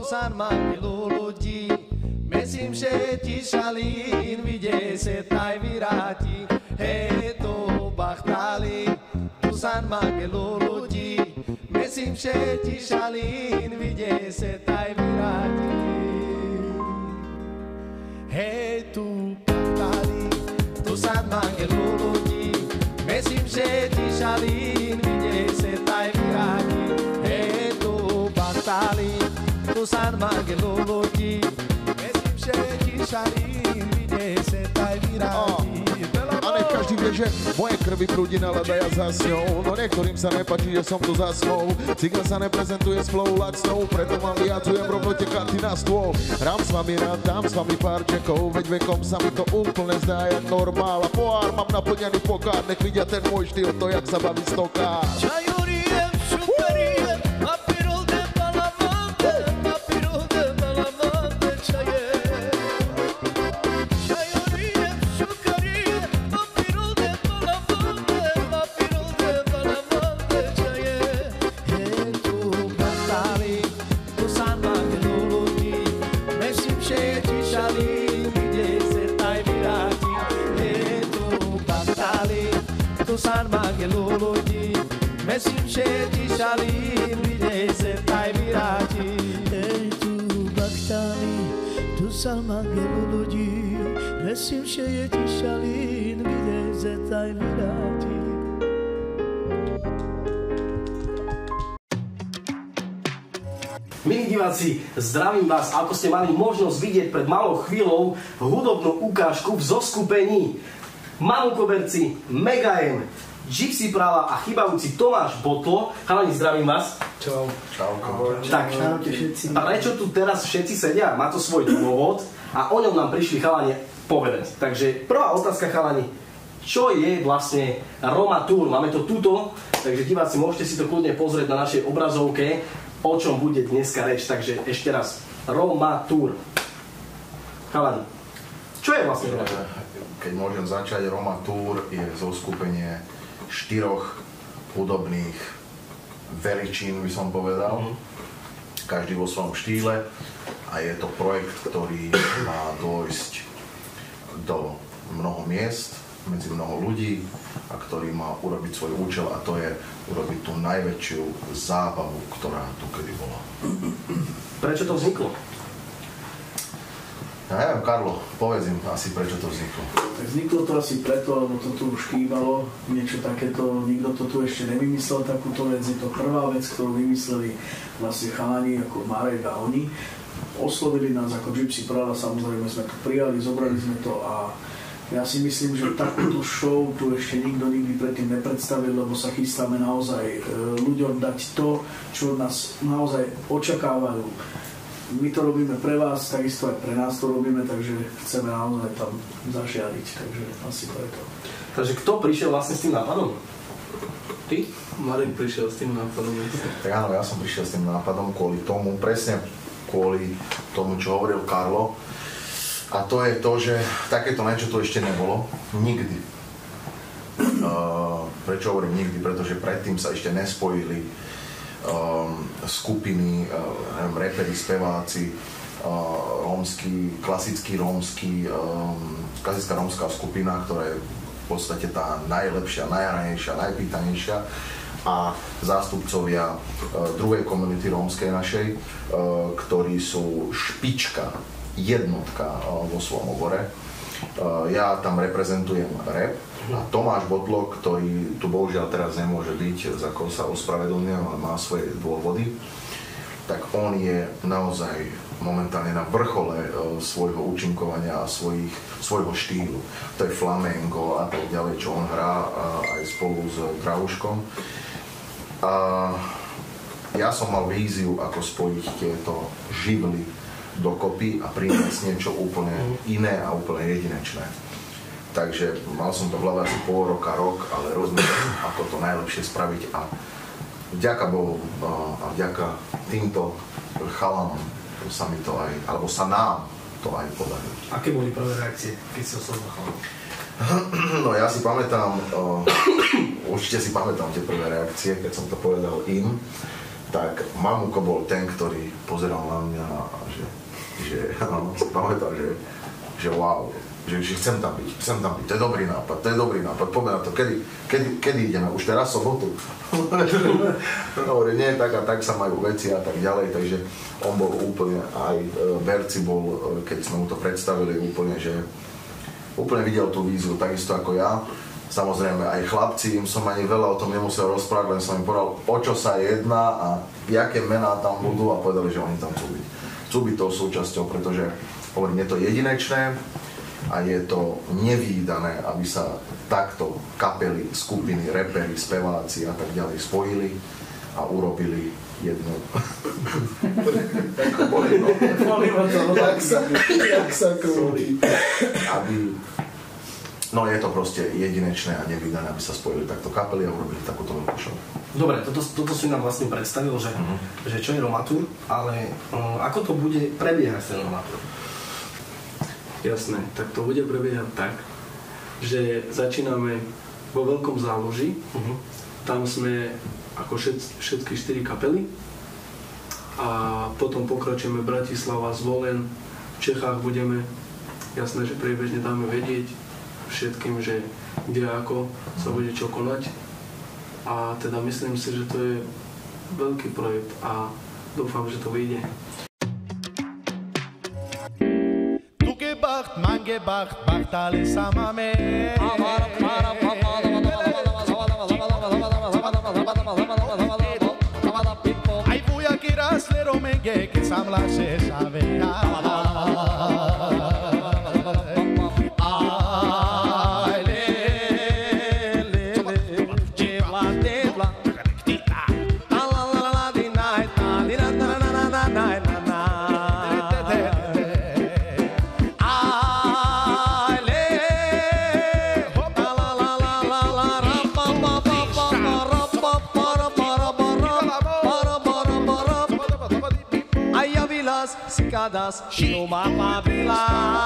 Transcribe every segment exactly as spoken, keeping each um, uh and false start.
Tucson mangilu ľudí. Myslím, že ti šalín, videj se taj vyráti. Hej, to bachtali, Tucson mangilu ľudí. Myslím, že ti šalín, videj se taj vyráti. Hej, tu bachtali, Tucson mangilu ľudí. Myslím, že ti šalín, videj se taj vyráti. Hej, tu bachtali, Tucson mangilu ľudí. Že ti šalín, videj se taj vyráti. A nech každý vie, že moje krvi prúdi nalada ja za sňou. No niektorým sa nepáči, že som tu za smou. Cigla sa neprezentuje s flow lacnou, preto vám vyjadzujem rovnote karty na stôl. Hrám s vami rád, dám s vami pár čekov, veď vekom sa mi to úplne zdá je normál. A pohár mám naplnený pokár, nech vidia ten môj štýl, to jak sa baví stokár. Čajuriem, šuperiem, papirol de palavante, papirol de palavante, čaje. Tucson mangilu ľudí. Myslím, že ti šalín, videj se taj vyráti. Hej, tu bachtali, Tucson mangilu ľudí. Myslím, že je ti šalín, videj se taj vyráti. Milí diváci, zdravím vás, ako ste mali možnosť vidieť pred malou chvíľou hudobnú ukážku v zoskupení Manu Koberci, Mega M, Gypsy Prava a chýbajúci Tomáš Botlo. Chalani, zdravím vás. Čau. Čau. Tak, prečo tu teraz všetci sedia? Má to svoj dôvod a o ňom nám prišli chalani povedať. Takže prvá otázka, chalani. Čo je vlastne Roma Tour? Máme to tuto, takže diváci, môžete si to kľudne pozrieť na našej obrazovke, o čom bude dneska reč. Takže ešte raz, Roma Tour. Chalani, čo je vlastne Roma Tour? Keď môžem začať, Roma Tour je zoskupenie štyroch hudobných veličín, by som povedal. Mm-hmm. Každý vo svojom štýle a je to projekt, ktorý má dôjsť do mnoho miest, medzi mnoho ľudí a ktorý má urobiť svoj účel a to je urobiť tú najväčšiu zábavu, ktorá tu kedy bola. Prečo to vzniklo? Ja neviem, Karlo, povedz im asi, prečo to vzniklo. Tak vzniklo to asi preto, lebo to tu už chýbalo, niečo takéto, nikto to tu ešte nevymyslel, takúto vec, je to prvá vec, ktorú vymysleli vlastne chalani, ako Marek a oni. Oslovili nás ako Gypsy Prava, samozrejme sme to prijali, zobrali sme to a ja si myslím, že takúto show tu ešte nikto nikdy predtým nepredstavil, lebo sa chystáme naozaj ľuďom dať to, čo nás naozaj očakávajú. My to robíme pre vás, takisto aj pre nás to robíme, takže chceme naozaj tam zažiariť, takže asi preto. Takže kto prišiel vlastne s tým nápadom? Ty? Marek prišiel s tým nápadom. Tak áno, ja som prišiel s tým nápadom kvôli tomu, presne kvôli tomu, čo hovoril Karlo. A to je to, že takéto niečo tu ešte nebolo. Nikdy. Uh, prečo hovorím nikdy? Pretože predtým sa ešte nespojili Um, skupiny, uh, neviem, reperi, speváci, uh, rómsky, klasický rómsky, um, klasická rómska skupina, ktorá je v podstate tá najlepšia, najhranejšia, najpýtanejšia a zástupcovia uh, druhej komunity rómskej našej, uh, ktorí sú špička, jednotka uh, vo svojom obore. Uh, ja tam reprezentujem rap a Tomáš Botlo, ktorý tu bohužiaľ teraz nemôže byť, za koho sa ospravedlňujem, ale má svoje dôvody, tak on je naozaj momentálne na vrchole uh, svojho účinkovania a svojich, svojho štýlu. To je flamengo a tak ďalej, čo on hrá uh, aj spolu s Drahuškom. A ja som mal víziu, ako spojiť tieto živly dokopy a priniesť niečo úplne iné a úplne jedinečné. Takže mal som to v hlave asi pol roka, rok, ale rozmýšľam, ako to najlepšie spraviť a vďaka Bohu a vďaka týmto chalanom sa mi to aj, alebo sa nám to aj podarilo. Aké boli prvé reakcie, keď si oslovil chalanov? No ja si pamätám, určite si pamätám tie prvé reakcie, keď som to povedal im, tak Mamuko bol ten, ktorý pozeral na mňa a že, že no, si pamätal, že, že wow, že, že chcem tam byť, chcem tam byť, to je dobrý nápad, to je dobrý nápad, poďme na to, kedy, kedy, kedy ideme, už teraz sobotu? Dobre, nie, tak a tak sa majú veci a tak ďalej, takže on bol úplne, aj Berci bol, keď sme mu to predstavili, úplne, že úplne videl tú víziu, takisto ako ja. Samozrejme aj chlapci, im som ani veľa o tom nemusel rozprávať, len som im povedal, o čo sa jedná a jaké mená tam budú a povedali, že oni tam chcú byť. Chcú byť tou súčasťou, pretože hovorím, je to jedinečné a je to nevídané, aby sa takto kapely, skupiny, reperi, speváci a tak ďalej spojili a urobili jednu. Tak boli, no. Jak sa, jak sa krúti. Aby no je to proste jedinečné a nevydané, aby sa spojili takto kapely a urobili takúto veľkú show. Dobre, toto, toto si nám vlastne predstavil, že, uh-huh. že čo je Romatúr, ale um, ako to bude prebiehať ten Romatúr? Jasné, tak to bude prebiehať tak, že začíname vo Veľkom Záloží, uh-huh. tam sme ako všet, všetky štyri kapely a potom pokračujeme Bratislava, Zvolen, v Čechách budeme, jasné, že priebežne dáme vedieť všetkým, že kde ako sa bude čo konať a teda myslím si, že to je veľký projekt a dúfam, že to vyjde. Tu gebacht, man gebacht, bacht alles samame. Ai vuja kiras le romenge que samla se sabe. Cicadas numa favela.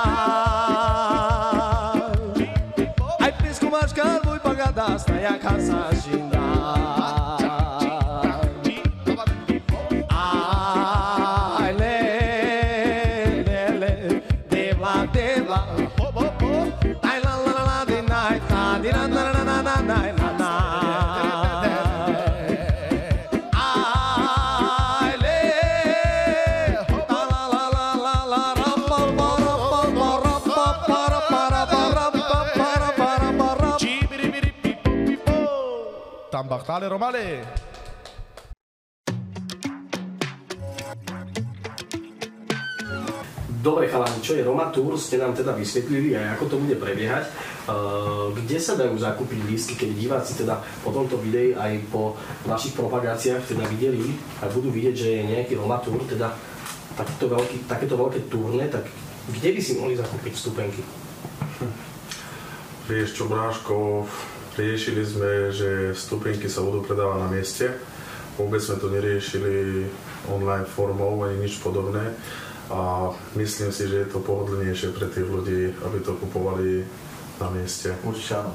Ai pisco mais calvo e pagadas na minha casa ginda. Ai le le le debla debla. Ai la la la la de night na di na na na na na na na. Bachtale Romale. Dobre chalani, čo je Romatúr, ste nám teda vysvetlili aj ako to bude prebiehať. Uh, kde sa dajú zakúpiť lístky, keď diváci teda po tomto videu aj po našich propagáciách teda videli a budú vidieť, že je nejaký Romatúr, teda takéto veľké, takéto veľké turné, tak kde by si mohli zakúpiť vstupenky? Hm. Vieš čo, Bráško, riešili sme, že vstupenky sa budú predávať na mieste. Vôbec sme to neriešili online formou ani nič podobné. A myslím si, že je to pohodlnejšie pre tých ľudí, aby to kupovali na mieste. Určite áno.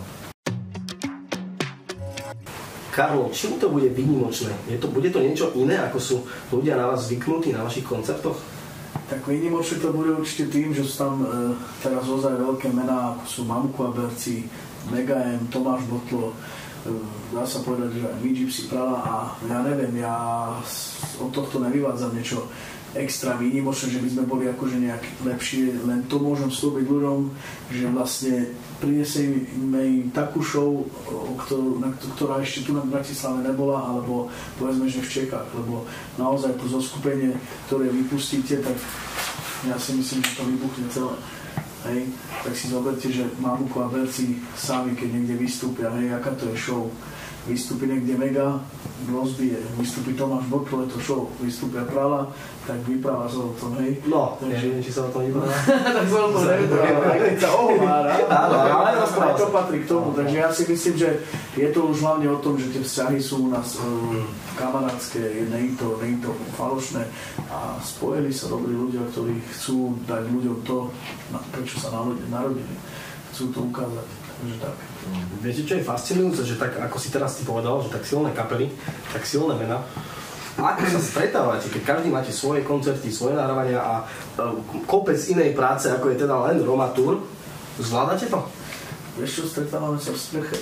Karlo, čím to bude výnimočné? Je to, bude to niečo iné, ako sú ľudia na vás zvyknutí na vašich koncertoch? Tak výnimočné to bude určite tým, že sú tam e, teraz ozaj veľké mená, ako sú Mamuko a Berci, Mega M, Tomáš Botlo, dá sa povedať, že aj Gypsy Prala a ja neviem, ja od tohto nevyvádzam niečo extra výnimočné, že by sme boli akože nejak lepšie, len to môžem slúbiť ľuďom, že vlastne prinesieme im takú show, ktorú, na, ktorá ešte tu na Bratislave nebola, alebo povedzme, že v Čechách, lebo naozaj to zoskupenie, ktoré vypustíte, tak ja si myslím, že to vybuchne celé. Hej, tak si zoberte, že Mamuko a Berci sami, keď niekde vystúpia, hej, aká to je show. Vystúpi niekde Mega, rozbije, vystúpi Tomáš Botlo, je to show, vystúpia Prala, tak vypráva sa o tom, hej. No, neviem, či sa o tom vypráva. Tak sa o tom nevypráva, keď sa ohovára, ale to patrí k tomu, takže ja si myslím, že je to už hlavne o tom, že tie vzťahy sú u nás um, kamarátske, nie je to, nie je to falošné a spojili sa dobrí ľudia, ktorí chcú dať ľuďom to, prečo sa narodili, chcú to ukázať, takže tak. Viete, čo je fascinujúce, že tak, ako si teraz ty povedal, že tak silné kapely, tak silné mená, ako sa stretávate, keď každý máte svoje koncerty, svoje nahrávania a kopec inej práce, ako je teda len Roma Tour, zvládate to? Vieš čo, stretávame sa v streche.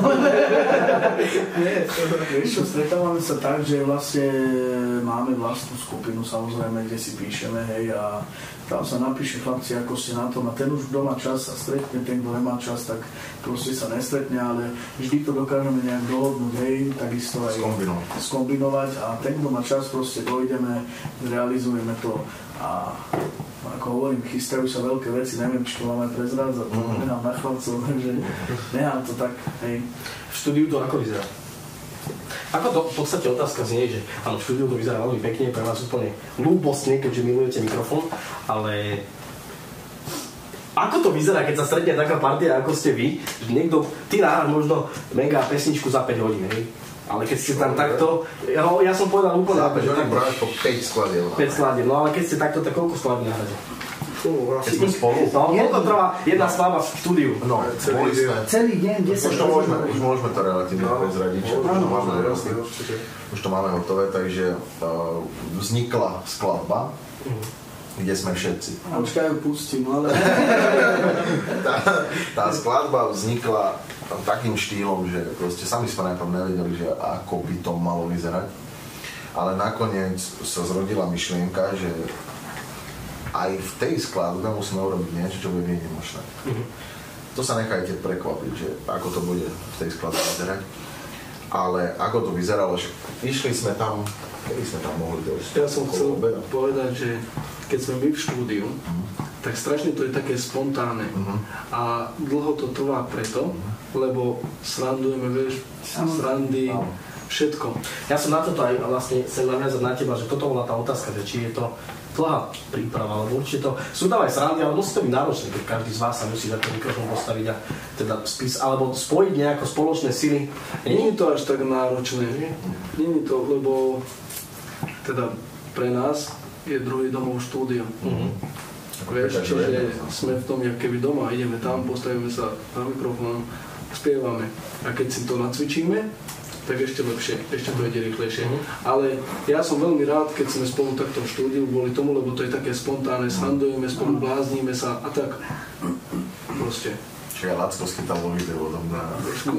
Nie, vieš čo, stretávame sa tak, že vlastne máme vlastnú skupinu, samozrejme, kde si píšeme, hej, a tam sa napíše chlapci, ako ste na tom, a ten už kto má čas sa stretne, ten, kto nemá čas, tak proste sa nestretne, ale vždy to dokážeme nejak dohodnúť, hej, takisto aj Skombinovať. skombinovať a ten, kto má čas, proste dojdeme, realizujeme to a ako hovorím, chystajú sa veľké veci, neviem, či to máme prezrádzať, to mm. nechám na chlapcov, takže nechám to tak, hej. V štúdiu to ako vyzerá? Ako to v podstate otázka znie, že áno, v štúdiu to vyzerá veľmi pekne, pre vás úplne ľúbostne, keďže milujete mikrofón, ale ako to vyzerá, keď sa stretne taká partia, ako ste vy, že niekto, ty nahráš možno mega pesničku za päť hodín, hej? Ale keď ste tam takto, ja, ja som povedal úplne Za päť hodín tak, bráš po päť skladiel. päť skladiel, no ale keď ste takto, tak koľko skladiel nahráte? Keď sme spolu? No, koľko trvá jedna skladba v štúdiu? No, boli sme. Celý deň, desať Už to môžeme, už môžeme to relatívne prezradiť, že už to máme hotové. Už to máme hotové, takže uh, vznikla skladba, kde sme všetci. Počkajú, pustím, ale... tá, tá skladba vznikla takým štýlom, že proste sami sme najprv nevedeli, že ako by to malo vyzerať. Ale nakoniec sa zrodila myšlienka, že aj v tej skladbe musíme urobiť niečo, čo bude výnimočné. Mm-hmm. To sa nechajte prekvapiť, že ako to bude v tej skladbe vyzerať. Ale ako to vyzeralo, že išli sme tam, kedy sme tam mohli dojsť? Ja som chcel povedať, že keď sme my v štúdiu, mm. tak strašne to je také spontánne. Mm-hmm. A dlho to trvá preto, mm-hmm. lebo srandujeme, vieš, srandy, no. všetko. Ja som na toto aj vlastne chcem naviazať na teba, že toto bola tá otázka, že či je to dlhá príprava, lebo určite to, sú tam aj srandy, ale musí to byť náročné, keď každý z vás sa musí za ten mikrofón postaviť a teda spis, alebo spojiť nejako spoločné sily. Nie je to až tak náročné, nie je to, lebo teda pre nás je druhý domov štúdio. Mm-hmm. Vieš, čiže sme v tom, jak keby doma, ideme tam, postavíme sa na mikrofón, spievame. A keď si to nacvičíme, tak ešte lepšie, ešte to ide rýchlejšie. Mm-hmm. Ale ja som veľmi rád, keď sme spolu takto v štúdiu boli tomu, lebo to je také spontánne, srandujeme spolu, blázníme sa a tak. Proste. Čiže aj Lacko schytal vo videu o tom dá. Trošku.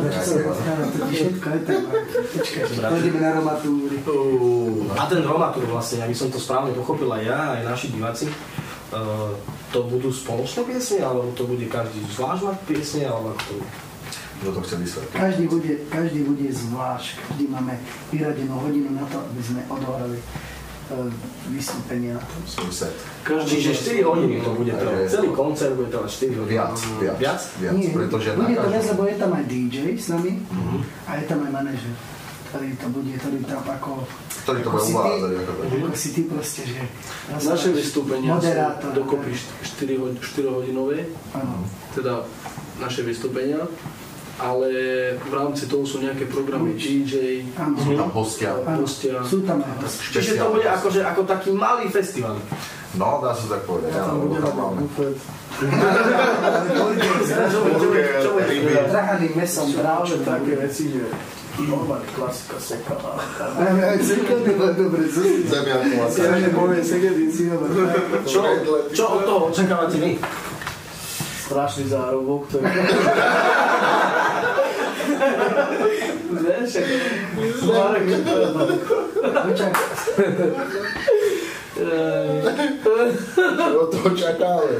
Všetko je tam. Počkaj, pôjdeme na Roma Tour. A ten Roma Tour vlastne, aby som to správne pochopil aj ja, aj naši diváci, uh, to budú spoločné piesne, alebo to bude každý zvlášť mať piesne, alebo ako to bude? Kto to chce vysvetliť? Každý bude, každý bude zvlášť. Každý máme vyradenú hodinu na to, aby sme odohrali uh, vystúpenia. Svoj set. Čiže štyri hodiny to bude trvať. Celý koncert bude trvať štyri hodiny. Viac, viac. Viac? Viac, Nie, pretože bude to každom... viac, lebo je tam aj dý džej s nami Mm-hmm. a je tam aj manažer, ktorý to bude, ktorý tam ako... Ktorý to bude uvádzať. Ako si ty proste, že... Naše vystúpenia sú dokopy štyri hodinové, Áno. teda naše vystúpenia, ale v rámci toho sú nejaké programy dý džej, Áno. Sú tam hostia. Áno. hostia. Sú tam aj hostia. Čiže to bude akože, ako taký malý festival. No, dá sa tak povedať. Ja tam áno, budem tam máme. Trhaný mesom, Práve bráčom. také veci, že normálne klasika sekaná. Sekedy, dobre, zústi. Zemiaku a Ja nepoviem sekedy. Čo, čo od toho očakávate vy? Strašný zárobok, to je... Vieš, Marek, že to je... Čo od toho čakáme?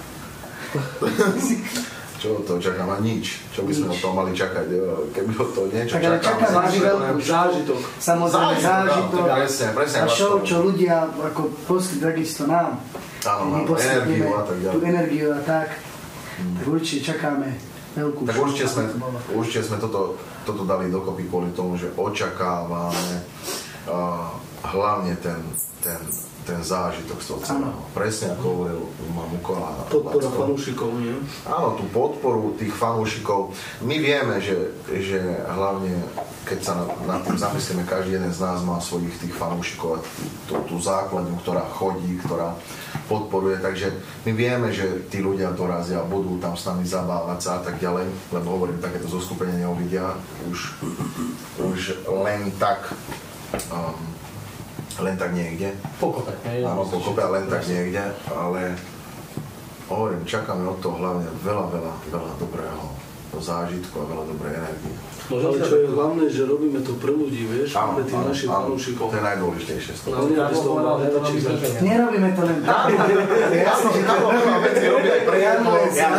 Čo od toho čakáme? Nič. Čo by sme od toho mali čakať? Keby od toho niečo Tak ale čakáme. čakáme Zážitok, zážitok. Samozrejme zážitok Presne, presne. a show, čo ľudia ako poskyt takisto nám. Áno, My áno, poskytneme energiu a tak tú ďalej. energiu a tak. Tak určite čakáme veľkú Tak show. určite sme, ako to bolo. určite sme toto, toto dali dokopy kvôli tomu, že očakávame uh, hlavne ten, ten, ten zážitok z toho celého. Presne ako hovoril Mukola. Podpora fanúšikov, nie? Áno, tú podporu tých fanúšikov. My vieme, že, že hlavne, keď sa nad, nad tým zamyslíme, každý jeden z nás má svojich tých fanúšikov a tú, tú základňu, ktorá chodí, ktorá podporuje, takže my vieme, že tí ľudia dorazia, budú tam s nami zabávať sa a tak ďalej, lebo hovorím, takéto zoskupenie neuvidia už, už len tak um, len tak niekde. Pokope. Áno, pokope a len tak niekde, ale hovorím, čakáme od toho hlavne veľa, veľa, veľa dobrého zážitku a veľa dobrej energie. Ale čo je hlavné, že robíme to pre ľudí, vieš, pre tých našich fanúšikov. To je najdôležitejšie. Hlavne, aby z toho mal väčší zážitok. Nerobíme to len tak. Jasne, že tam veľa veci robí aj pre jedno.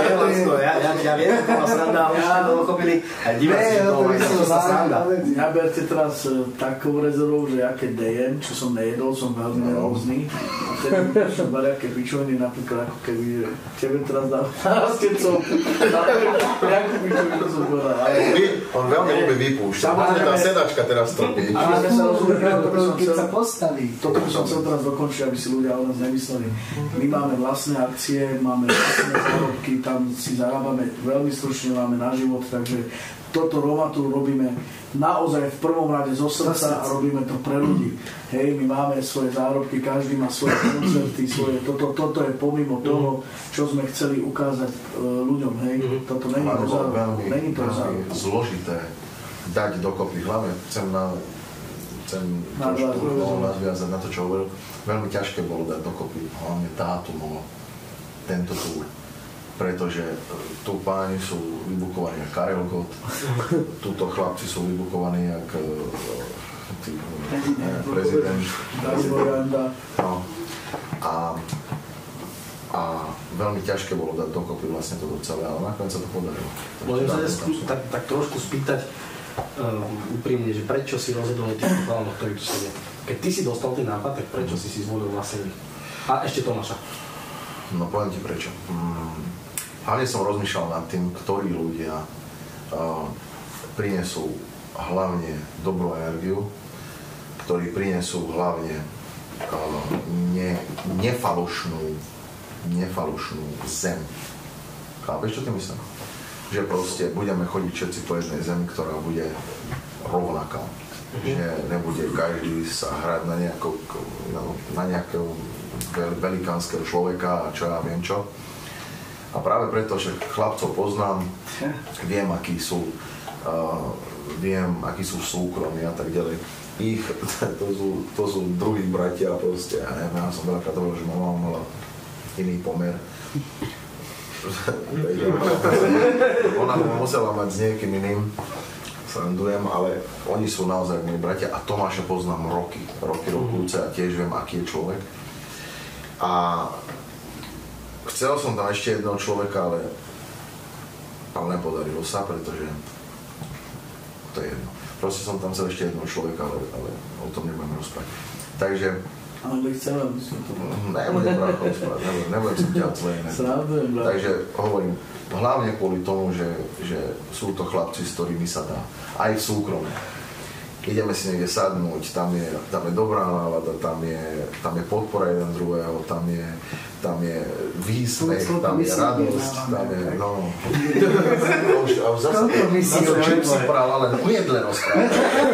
Ja viem, ako ma sranda, ale už to pochopili. A diváci, že to má čistá sranda. Ja berte teraz takou rezervou, že ja keď dejem, čo som nejedol, som veľmi nervózny. A tedy som bol aké pičoviny, napríklad ako keby tebe teraz dal keď som nejakú pičovinu som povedal. On veľmi ľubí vypúšťať. Možno tá sedačka teraz trpí. Ale sa rozumiem, toto by som Keď chcel, sa postaví. toto by som chcel teraz dokončiť, aby si ľudia o nás nemysleli. My máme vlastné akcie, máme vlastné zárobky, tam si zarábame veľmi stručne, máme na život, takže toto Romatúr robíme naozaj v prvom rade zo srdca a robíme to pre ľudí. Hej, my máme svoje zárobky, každý má svoje koncerty, svoje, toto, toto je pomimo toho, čo sme chceli ukázať uh, ľuďom, hej. Toto není to zárobok, není to zárobok. Zložité dať dokopy, hlavne chcem na chcem trošku nadviazať na to, čo hovoril. Veľmi ťažké bolo dať dokopy, hlavne dátumovo tento túr. Pretože tu páni sú vybukovaní jak Karel Gott, tuto chlapci sú vybukovaní jak tí, ne, prezident. No. A, a veľmi ťažké bolo dať dokopy vlastne toto celé, ale nakoniec sa to podarilo. Môžem sa tak, tak trošku spýtať um, úprimne, že prečo si rozhodol týchto chalánov, ktorí tu sedia? Keď ty si dostal ten nápad, tak prečo si si zvolil vlastne ich? A ešte Tomáša. No poviem ti prečo. Hmm. Hlavne som rozmýšľal nad tým, ktorí ľudia uh, prinesú hlavne dobrú energiu, ktorí prinesú hlavne uh, ne, nefalošnú, nefalošnú zem. Chápeš, čo ty myslím? Že proste budeme chodiť všetci po jednej zemi, ktorá bude rovnaká. Že nebude každý sa hrať na, nejako, na nejakého velikánskeho človeka a čo ja viem čo. A práve preto, že chlapcov poznám, viem, akí sú, uh, viem, akí sú súkromí a tak ďalej. Ich, to sú, to sú druhí bratia, proste, ja neviem, ja som veľakrát hovoril, že mama mala iný pomer. Ona musela mať s niekým iným, srandujem, ale oni sú naozaj moji bratia a Tomáša poznám roky, roky rokúce a tiež viem, aký je človek. A chcel som tam ešte jedného človeka, ale, ale nepodarilo sa, pretože to je jedno. Proste som tam chcel ešte jedného človeka, ale, ale o tom nebudem rozprávať. Takže... Ale by chcel, aby som to... Nebudem práve rozprávať, nebudem, nebudem si ťať zle. Takže hovorím, hlavne kvôli tomu, že, že sú to chlapci, s ktorými sa dá. Aj v súkromí. Ideme si niekde sadnúť, tam je, tam je dobrá nálada, tam je, tam je podpora jeden druhého, tam je, tam je výsmech, tam je radosť, tam je, no... Už, a už zase, čím si pral, ale o jedle rozprávať.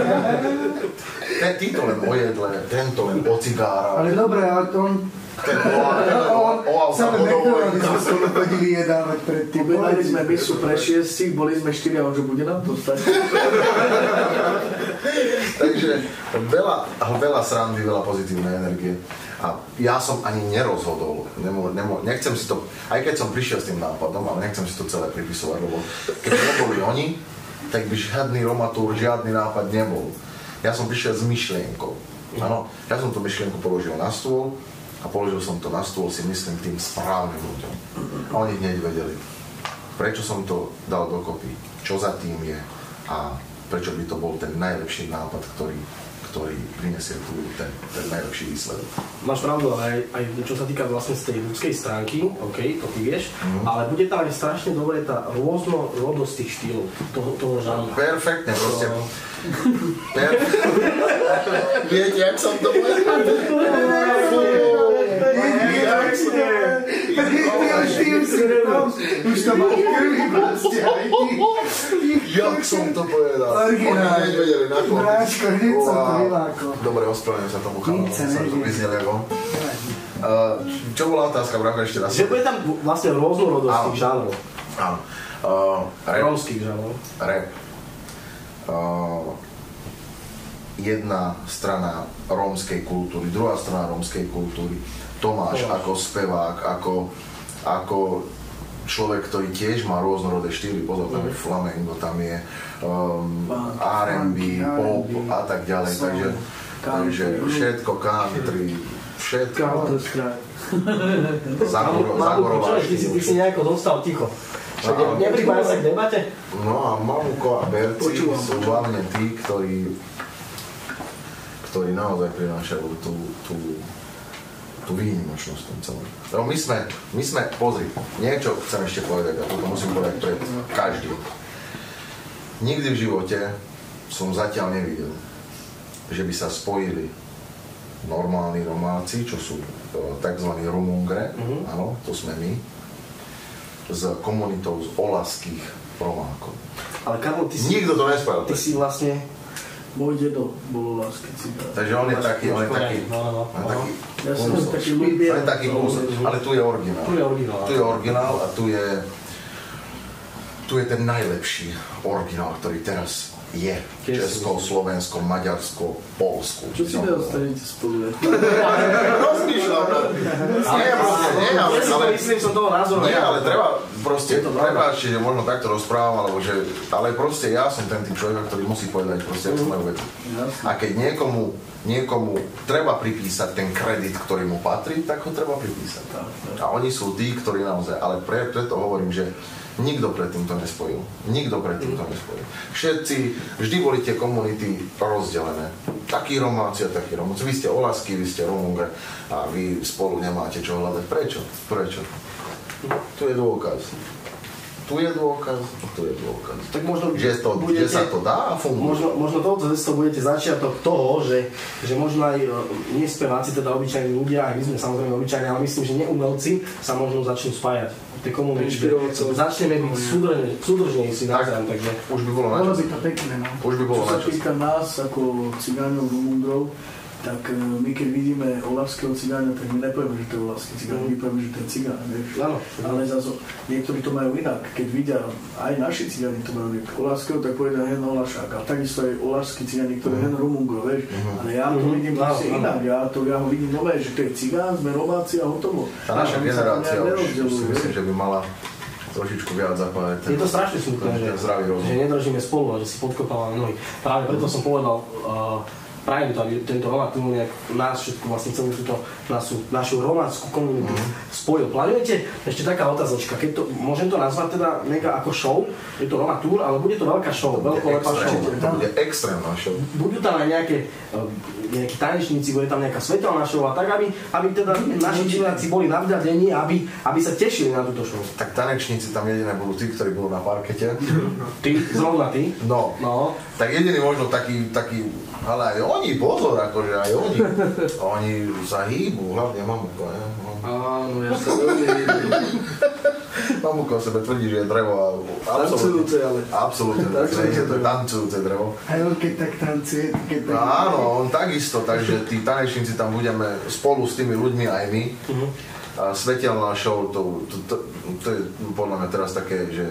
Títo len o jedle, tento len o cigára. Ale dobre, ale to on... Ten o alkoholový. My sme sa chodili jedávať predtým. Objednali sme misu pre šiestich, boli sme štyri a on, že bude nám to stať. Takže veľa, veľa srandy, veľa pozitívnej energie. A ja som ani nerozhodol, nemo, nemo, nechcem si to, aj keď som prišiel s tým nápadom, ale nechcem si to celé pripisovať, lebo keď neboli oni, tak by žiadny Romatúr, žiadny nápad nebol. Ja som prišiel s myšlienkou. Áno, ja som tú myšlienku položil na stôl a položil som to na stôl, si myslím, tým správnym ľuďom. A oni hneď vedeli, prečo som to dal dokopy, čo za tým je a prečo by to bol ten najlepší nápad, ktorý, ktorý prinesie tu ten, ten najlepší výsledok. Máš pravdu, ale aj, aj čo sa týka vlastne z tej ľudskej stránky, OK, to ty vieš, mm. ale bude tam aj strašne dobre tá rôznorodosť tých štýlov, toho, toho žánra. Perfektne, proste. To... Perfektne. Viete, jak som to povedal? Už to máš krví vlastne aj ty. Jak som to povedal? Oni nevedeli na konec. Bráško, hneď som to vylákol. Dobre, ospravedlňujem sa tomu chalanom, sa to vyzneli ako. Čo bola otázka, Bráško, ešte raz? Že bude tam vlastne rôznorodosť tých žánrov. Áno. Rómskych žánrov. Rap. jedna strana rómskej kultúry, druhá strana rómskej kultúry. Tomáš ako spevák, ako, ako človek, ktorý tiež má rôznorodé štýly, pozor, tam je flamengo, tam je um, R and B, pop a tak ďalej, takže, takže všetko country, všetko. Zagorováš. Ty si, ty si nejako dostal ticho. No, nepripája sa k debate? No a Mamuko a Berci sú hlavne tí, ktorí, ktorí naozaj prinášajú tú, tú, tú výnimočnosť v tom celom. No my sme, my sme, pozri, niečo chcem ešte povedať, a toto musím povedať pred každým. Nikdy v živote som zatiaľ nevidel, že by sa spojili normálni Romáci, čo sú tzv. Rumungre, mm-hmm. áno, to sme my, s komunitou z olaských Romákov. Ale Karol, ty si... Nikto to nespojil. Ty si vlastne... Môj dedo bol oláský cigán. Takže on je taký, on je taký... No, no, no. taký Ja som taký ľubie. on je taký kúsok, ale tu je originál. Tu je originál. Tu je originál a tu je... Tu je ten najlepší originál, ktorý teraz je v Česko, Slovensko, Maďarsko, Polsku. Čo si teraz stanete spolu? Rozmýšľam. Nie, proste, nie, ale, ale, Myslím som toho názoru. nie, ale treba proste, prepáčte, že možno takto rozprávam, alebo že, ale proste ja som ten typ človeka, ktorý musí povedať proste, ako sa majú veci. A keď niekomu, niekomu treba pripísať ten kredit, ktorý mu patrí, tak ho treba pripísať. A oni sú tí, ktorí naozaj, ale pre, preto hovorím, že nikto predtým to nespojil. Nikto predtým to nespojil. Všetci, vždy boli tie komunity rozdelené. Takí Romáci a takí Romáci. Vy ste Olasky, vy ste Rumungre a vy spolu nemáte čo hľadať. Prečo? Prečo? Tu je dôkaz. Tu je dôkaz, tu je dôkaz. Tak možno, že, to, budete, že sa to dá a funguje. Možno, možno touto cestou budete začiatok toho, že, že možno aj nie speváci, teda obyčajní ľudia, aj my sme samozrejme obyčajní, ale myslím, že neumelci sa možno začnú spájať. Tie komunity, začneme byť súdržne, súdržnejší navzájom, takže už by bolo na Bolo by to pekné, no. Už by bolo Čo sa týka nás, ako cigánov, Rumundrov, tak my keď vidíme olavského cigána, tak my nepovieme, že to je olavský cigán, my povieme, že to je cigán, vieš. Áno. Ale zase niektorí to majú inak. Keď vidia, aj naši cigáni to majú olavského, tak povedia hen Olašák. A takisto aj olavský cigáni, ktorý je hen Rumungo, vieš. Ale ja to vidím vlastne inak. Ja, to, ja ho vidím nové, že to je cigán, sme Romáci a hotovo. Tá naša generácia už si myslím, že by mala trošičku viac zapájať. Je to strašne smutné, že, že nedržíme spolu a že si podkopávame nohy. Práve preto som povedal, uh, prajem to, aby tento Romatúr nejak nás všetko, vlastne celú túto našu, našu romácku komunitu mm. spojil. Plánujete? Ešte taká otázočka, keď to, môžem to nazvať teda mega ako show, je to Romatúr, ale bude to veľká show, veľkolepá show. To bude extrémna show. Budú tam aj nejaké, nejakí tanečníci, bude tam nejaká svetelná show a tak, aby, aby teda naši diváci boli navďadení, aby, aby sa tešili na túto show. Tak tanečníci tam jediné budú tí, ktorí budú na parkete. Ty? Zrovna ty? No. no. Tak jediný možno taký, taký, ale aj oni, pozor, akože aj oni, oni sa hýbu, hlavne Mamuko, ne? Áno, ja sa veľmi hýbu. Mamuko o sebe tvrdí, že je drevo, tancujúce, ale... Absolútne, je to tancujúce drevo. Aj on keď tak tancuje, keď tak... Áno, on takisto, takže tí tanečníci tam budeme spolu s tými ľuďmi aj my. Uh-huh. A svetelná show, to, to, to, to je podľa mňa teraz také, že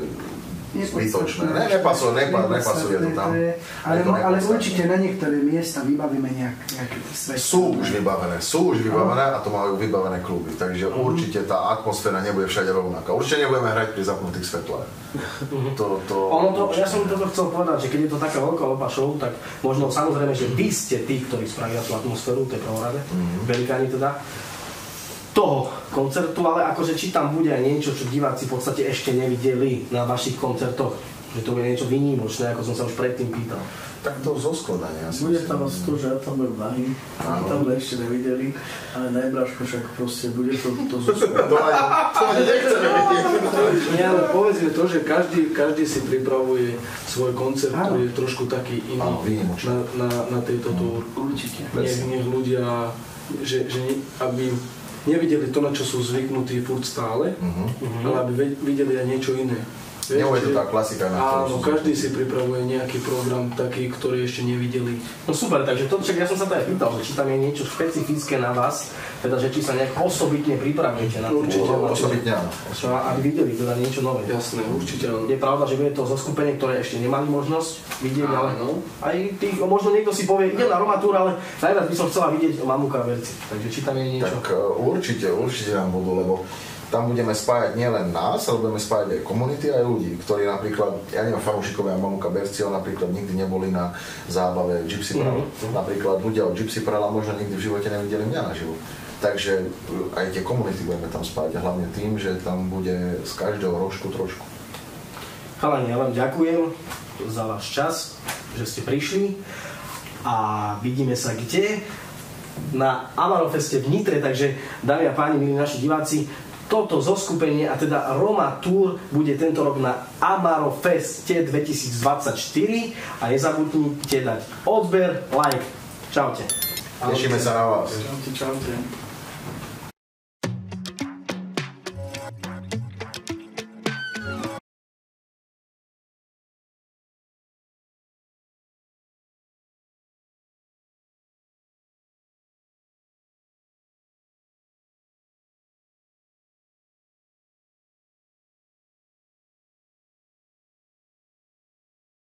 zbytočné. Ne, nepasuje, nepa, nepasuje to tam. Ale, to ale určite na niektoré miesta vybavíme nejak, nejaké svetlé. Sú už vybavené, sú už vybavené a to majú vybavené kluby. Takže uh-huh. určite tá atmosféra nebude všade rovnaká. Určite nebudeme hrať pri zapnutých svetlách. Uh-huh. To, to, ono to, ja som toto chcel povedať, že keď je to taká veľká lepa show, tak možno samozrejme, že vy ste tí, ktorí spravia tú atmosféru, tej prvorade, uh-huh. velikáni teda, toho koncertu, ale akože či tam bude aj niečo, čo diváci v podstate ešte nevideli na vašich koncertoch, že to bude niečo výnimočné, ako som sa už predtým pýtal. Tak to zoskladanie asi. Bude tam asi to, že ja tam budem nahý, tam ešte nevideli, ale najbráško však proste bude to, to zoskladanie. To nechceme vidieť. Nie, ale povedzme to, že každý, každý si pripravuje svoj koncert, ktorý je trošku taký iný na, na, na tejto túr. Určite. Nech, nech ľudia, že, že ne, aby nevideli to, na čo sú zvyknutí furt stále, uh-huh. ale aby videli aj niečo iné. Nebude to tá klasika, na ktorú áno, sú každý zvyknutí. si pripravuje nejaký program taký, ktorý ešte nevideli. No super, takže to, čak ja som sa to aj pýtal, že či tam je niečo špecifické na vás, teda že či sa nejak osobitne pripravujete na to. Určite, Osobitne áno. Čo, aby videli teda niečo nové. Jasné, určite áno. Je pravda, že bude to zoskupenie, ktoré ešte nemali možnosť vidieť, ale Áno. aj tých, možno niekto si povie, idem na Romatúr, ale najviac by som chcela vidieť Mamuka a Berci. Takže či tam je niečo. Tak uh, určite, určite nám budú, lebo tam budeme spájať nielen nás, ale budeme spájať aj komunity, aj ľudí, ktorí napríklad, ja neviem, fanúšikovia Mamuka Berciho napríklad nikdy neboli na zábave Gypsy Pearl. Mm-hmm. Napríklad ľudia od Gypsy Pearl možno nikdy v živote nevideli mňa naživo. Takže aj tie komunity budeme tam spájať a hlavne tým, že tam bude z každého rožku trošku. Chalani, ja vám ďakujem za váš čas, že ste prišli a vidíme sa kde? Na Amarofeste v Nitre, takže dámy a páni, milí naši diváci, toto zoskupenie a teda Roma Tour bude tento rok na Amarofeste dvetisícdvadsaťštyri a nezabudnite dať odber, like. Čaute. Tešíme sa na vás. Čaute, čaute.